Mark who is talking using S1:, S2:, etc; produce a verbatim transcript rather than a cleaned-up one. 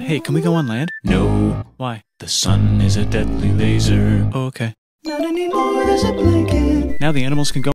S1: Hey, can we go on land?
S2: No,
S1: Why?
S2: the sun is a deadly laser.
S1: Oh, okay.
S2: Not anymore, there's a blanket.
S1: Now the animals can go